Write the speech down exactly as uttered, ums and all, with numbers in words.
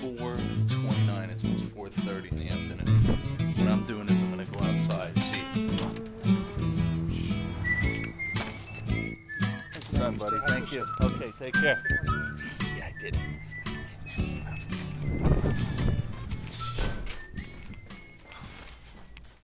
four twenty-nine. It's almost four thirty in the afternoon. What I'm doing is I'm going to go outside. See. It's done, buddy. Thank you. Okay, take care. Yeah, I did.